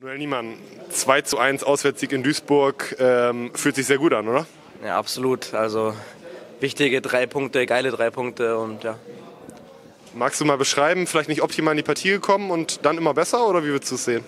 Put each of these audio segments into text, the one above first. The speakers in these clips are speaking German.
Noel Niemann, 2:1 Auswärtssieg in Duisburg, fühlt sich sehr gut an, oder? Ja, absolut. Also wichtige 3 Punkte, geile 3 Punkte und ja. Magst du mal beschreiben, vielleicht nicht optimal in die Partie gekommen und dann immer besser, oder wie würdest du es sehen?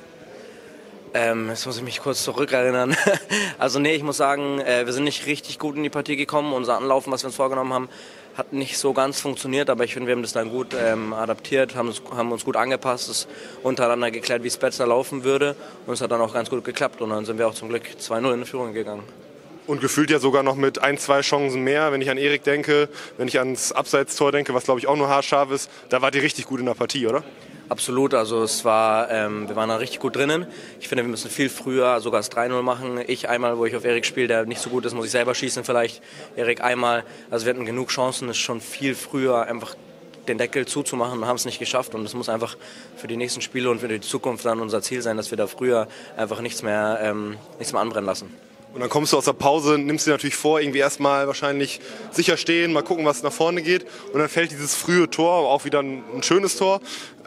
Jetzt muss ich mich kurz zurückerinnern. Also nee, ich muss sagen, wir sind nicht richtig gut in die Partie gekommen. Unser Anlaufen, was wir uns vorgenommen haben, hat nicht so ganz funktioniert, aber ich finde, wir haben das dann gut adaptiert, haben uns gut angepasst, es untereinander geklärt, wie es besser laufen würde und es hat dann auch ganz gut geklappt und dann sind wir auch zum Glück 2:0 in Führung gegangen. Und gefühlt ja sogar noch mit 1-2 Chancen mehr, wenn ich an Erik denke, wenn ich ans Abseitstor denke, was glaube ich auch nur haarscharf ist, da wart ihr richtig gut in der Partie, oder? Absolut, also es war, wir waren da richtig gut drinnen. Ich finde, wir müssen viel früher sogar das 3:0 machen. Ich einmal, wo ich auf Erik spiele, der nicht so gut ist, muss ich selber schießen vielleicht. Erik einmal, also wir hatten genug Chancen, es schon viel früher einfach den Deckel zuzumachen und haben es nicht geschafft. Und es muss einfach für die nächsten Spiele und für die Zukunft dann unser Ziel sein, dass wir da früher einfach nichts mehr anbrennen lassen. Und dann kommst du aus der Pause, nimmst dir natürlich vor, irgendwie erstmal wahrscheinlich sicher stehen, mal gucken, was nach vorne geht. Und dann fällt dieses frühe Tor, auch wieder ein schönes Tor.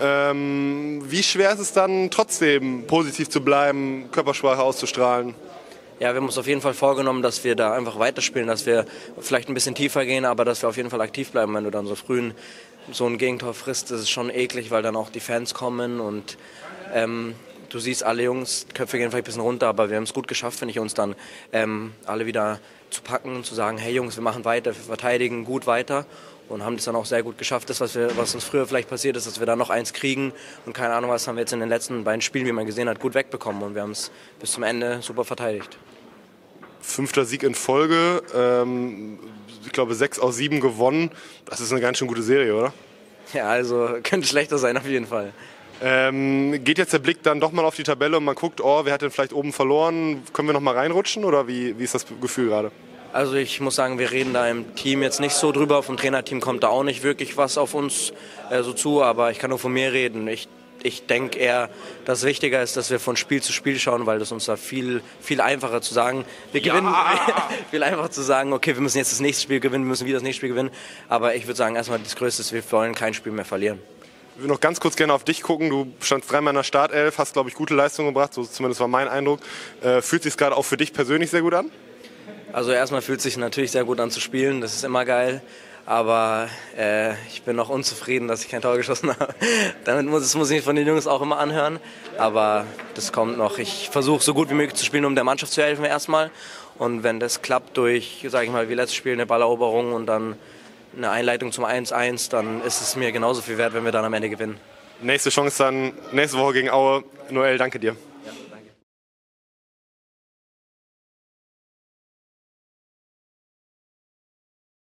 Wie schwer ist es dann trotzdem, positiv zu bleiben, Körpersprache auszustrahlen? Ja, wir haben uns auf jeden Fall vorgenommen, dass wir da einfach weiterspielen, dass wir vielleicht ein bisschen tiefer gehen, aber dass wir auf jeden Fall aktiv bleiben. Wenn du dann so früh so ein Gegentor frisst, das ist schon eklig, weil dann auch die Fans kommen und du siehst, alle Jungs, Köpfe gehen vielleicht ein bisschen runter, aber wir haben es gut geschafft, finde ich, uns dann alle wieder zu packen und zu sagen, hey Jungs, wir machen weiter, wir verteidigen gut weiter und haben das dann auch sehr gut geschafft. Das, was uns früher vielleicht passiert ist, dass wir dann noch eins kriegen und keine Ahnung was, haben wir jetzt in den letzten beiden Spielen, wie man gesehen hat, gut wegbekommen und wir haben es bis zum Ende super verteidigt. 5. Sieg in Folge, ich glaube 6 aus 7 gewonnen, das ist eine ganz schön gute Serie, oder? Ja, also könnte schlechter sein auf jeden Fall. Geht jetzt der Blick dann doch mal auf die Tabelle und man guckt, oh, wer hat denn vielleicht oben verloren? Können wir noch mal reinrutschen oder wie ist das Gefühl gerade? Also ich muss sagen, wir reden da im Team jetzt nicht so drüber. Vom Trainerteam kommt da auch nicht wirklich was auf uns so zu, aber ich kann nur von mir reden. Ich denke eher, dass wichtiger ist, dass wir von Spiel zu Spiel schauen, weil das uns da viel einfacher zu sagen, wir gewinnen, viel einfacher zu sagen, okay, wir müssen jetzt das nächste Spiel gewinnen, wir müssen wieder das nächste Spiel gewinnen. Aber ich würde sagen, erstmal das Größte ist, wir wollen kein Spiel mehr verlieren. Ich will noch ganz kurz gerne auf dich gucken. Du standst 3-mal in der Startelf, hast, glaube ich, gute Leistungen gebracht, so zumindest war mein Eindruck. Fühlt sich gerade auch für dich persönlich sehr gut an? Also erstmal fühlt es sich natürlich sehr gut an zu spielen, das ist immer geil. Aber ich bin noch unzufrieden, dass ich kein Tor geschossen habe. Das muss ich von den Jungs auch immer anhören. Aber das kommt noch. Ich versuche so gut wie möglich zu spielen, um der Mannschaft zu helfen erstmal. Und wenn das klappt durch, sage ich mal, wie letztes Spiel, eine Balleroberung und dann eine Einleitung zum 1:1, dann ist es mir genauso viel wert, wenn wir dann am Ende gewinnen. Nächste Chance dann nächste Woche gegen Aue. Noel, danke dir.